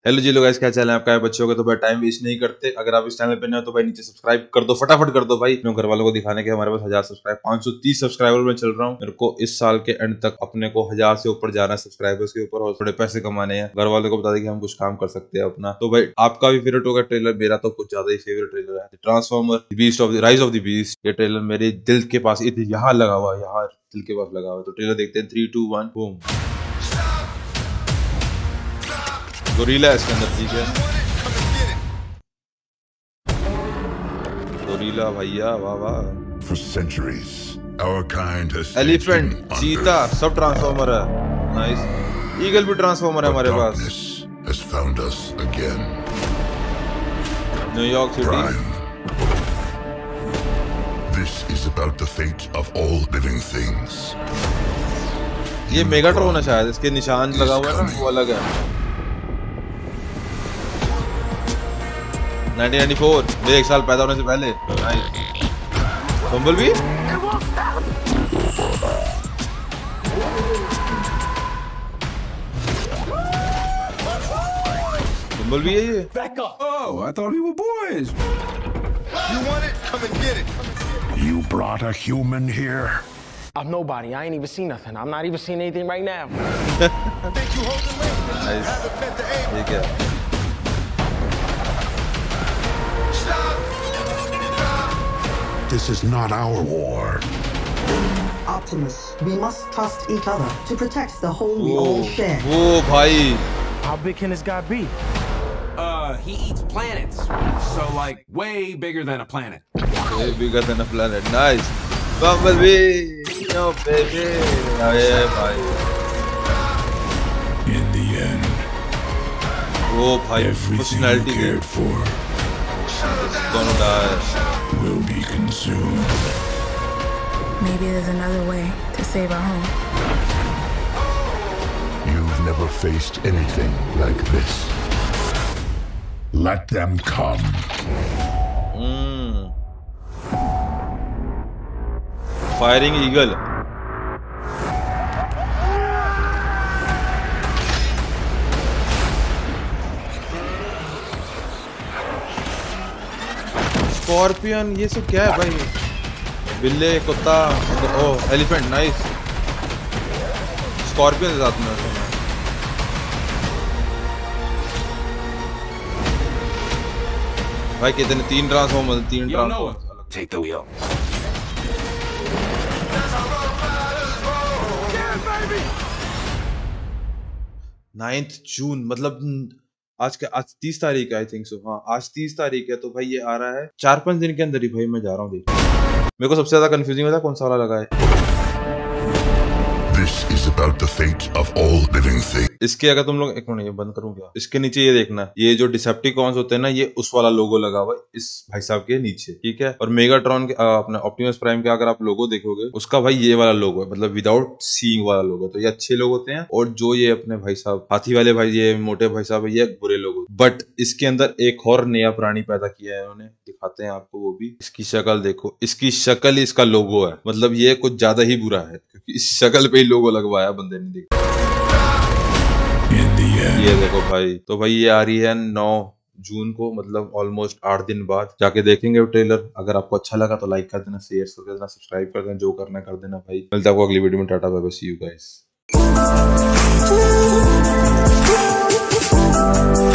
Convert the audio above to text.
Hello जी लोग, क्या channel है आपका? बच्चों का तो भाई टाइम वेस्ट नहीं करते। अगर आप इस चैनल पे नए हो तो भाई नीचे सब्सक्राइब कर दो, फटाफट कर दो भाई। अपने घर वालों को दिखाने के हमारे पास 1000 सब्सक्राइब 530 सब्सक्राइबर में चल रहा हूँ। मेरे को इस साल के एंड तक अपने को 1000 से ऊपर जाना है सब्सक्राइबर्स के ऊपर और थोड़े पैसे कमाने हैं। घर वालों को बता दें कि हम कुछ काम कर सकते हैं अपना। तो भाई आपका भी फेवरेट होगा ट्रेलर, मेरा तो कुछ ज्यादा ही फेवरेट ट्रेलर है transformer beast of the rise of the beast. ये ट्रेलर मेरे दिल के पास यहाँ लगा हुआ है, यहाँ दिल के पास लगा हुआ है। तो ट्रेलर देखते हैं 3, 2, 1 बूम। गोरिल्ला है इसके अंदर, ठीक है। गोरिल्ला भैया, वाह वाह। For centuries, our kind has elephant, चीता, सब ट्रांसफॉर्मर है। नाइस। ईगल भी ट्रांसफॉर्मर है हमारे पास। has found us again. New York city. This is about the fate of all living things. ये मेगाट्रॉन है शायद, इसके निशान लगा हुआ है ना, वो अलग है। 1994, मेरे 1 साल पैदा होने से पहले। बम्बल भी है ये। Back up. Oh, I thought we were boys. You want it? Come and get it. You brought a human here. I'm nobody. I ain't even seen nothing. I'm not even seeing anything right now. Think you holding late? Nice. Haven't met the aim. ठीक है। This is not our war. Optimus, we must trust each other to protect the home we all share. वो भाई, How big can this guy be? He eats planets. So, like, way bigger than a planet. way bigger than a planet. Nice. Bumblebee, yo baby. Yeah, भाई। In the end, वो भाई, everything you personality cared for gonna die. will be consumed. Maybe there's another way to save our home. You've never faced anything like this. Let them come. Firing Eagle. Scorpion, ये सब क्या है भाई? बिल्ले, कुत्ता, ओ elephant. Nice. Scorpion के साथ में भाई कितने 3 transformer, 3 transformer. Take the wheel. 9 जून, मतलब आज 30 तारीख है, आई थिंक सो। हाँ, आज 30 तारीख है। तो भाई ये आ रहा है 4-5 दिन के अंदर ही। भाई मैं जा रहा हूँ देखने। मेरे को सबसे ज्यादा कंफ्यूजिंग होता है कौन सा वाला लगा है। This is about the fate of all living things. इसके अगर तुम लोग, एक मिनट ये बंद करूँ क्या? इसके नीचे ये देखना, ये जो डिसेप्टिकॉन्स होते हैं ना, ये उस वाला लोगो लगा हुआ है इस भाई साहब के नीचे, ठीक है। और मेगाट्रॉन के अपने ऑप्टिमस प्राइम के अगर आप लोगो देखोगे, उसका भाई ये वाला लोगो है, मतलब विदाउट सीइंग वाला लोगो। तो ये अच्छे लोग होते हैं, और जो ये अपने भाई साहब हाथी वाले भाई, ये मोटे भाई साहब है, ये बुरे लोग। बट इसके अंदर एक और नया प्राणी पैदा किया है इन्होंने, दिखाते हैं आपको वो भी। इसकी शक्ल देखो, इसकी शक्ल ही इसका लोगो है। मतलब ये कुछ ज्यादा ही बुरा है, क्योंकि इस शक्ल पे ही लोगो लगवाया बंदे ने। देखा ये देखो भाई। तो भाई ये आ रही है 9 जून को, मतलब ऑलमोस्ट 8 दिन बाद। जाके देखेंगे ट्रेलर। अगर आपको अच्छा लगा तो लाइक कर देना, शेयर कर देना, सब्सक्राइब कर देना, जो करना कर देना भाई। मिलता है आपको अगली वीडियो में। Tata bye bye, see you guys.